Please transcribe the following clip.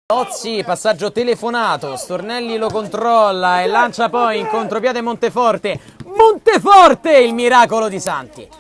Ozzi, passaggio telefonato, Stornelli lo controlla e lancia poi in contropiede Monteforte. Monteforte, il miracolo di Santi.